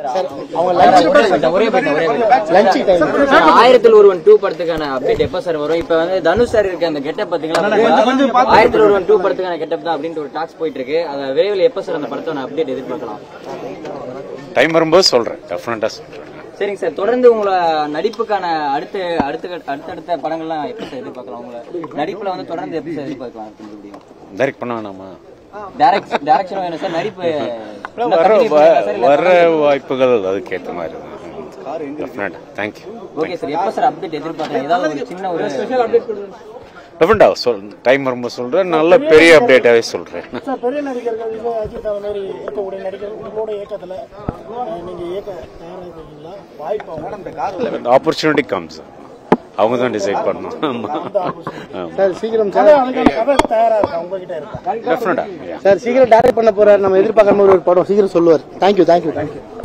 அவங்க lunch time 1001 படத்துக்கான update எப்ப சார் வரும்? இப்ப வந்து தனுஷ் சார் இருக்க அந்த கெட்டப் பாத்தீங்களா? 1001 படத்துக்கான கெட்டப் தான் அப்படின்ற ஒரு டாக்ஸ் போயிட்டு இருக்கு. அத விரைவில் எப்ப சார் அந்த படத்தோட அப்டேட் எதிர்பார்க்கலாம்? டைம் வரும்போது சொல்றேன், டெஃபினட்டா சொல்றேன். சரிங்க சார், தொடர்ந்து உங்களை நடிப்புக்கான அடுத்தடுத்த படங்கள்லாம் எப்ப சார் எதிர்பார்க்கலாம்? உங்களை நடிப்புல வந்து தொடர்ந்து எப்ப சார் எதிர்பார்க்கலாம்? டைரக்ட் பண்ண வேணாமா? டைரக்ஷன் வேணும் சார். நடிப்பு வர வாய்ப்புகள் அதுக்கேற்ற மாதிரி தான். தேங்க்யூ. ஓகே சார், எப்ப சார் அப்டேட் எதிர்பார்க்கலாம்? ஏதாவது ஒரு சின்ன ஒரு ஸ்பெஷல் அப்டேட் கொடுங்க. டெஃபினட்டா டைம் வரும்போது சொல்றேன், நல்ல பெரிய அப்டேட்டாவே சொல்றேன். பெரிய நடிகர்கள் அஜித் அந்த மாதிரி இருக்கக்கூடிய நடிகர்கள் உங்களோட இயக்கத்துல நீங்க இயக்க தயாராக வாய்ப்பு ஆப்பர்ச்சுனிட்டி கம்ஸ், அவங்க தான் டிசைட் பண்ணணும். சார் சீக்கிரம் சார் தயாரா இருக்கா உங்ககிட்ட இருக்கா? டெஃபினட்டா சார் சீக்கிரம் டைரக்ட் பண்ண போறாரு, நம்ம எதிர்பார்க்காம ஒரு படம் சீக்கிரம் சொல்லுவார். தேங்க்யூ.